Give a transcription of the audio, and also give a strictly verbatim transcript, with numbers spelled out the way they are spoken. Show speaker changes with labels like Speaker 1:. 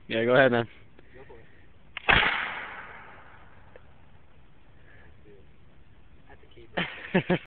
Speaker 1: Yeah, go ahead, man.
Speaker 2: Go for it. That's a keeper.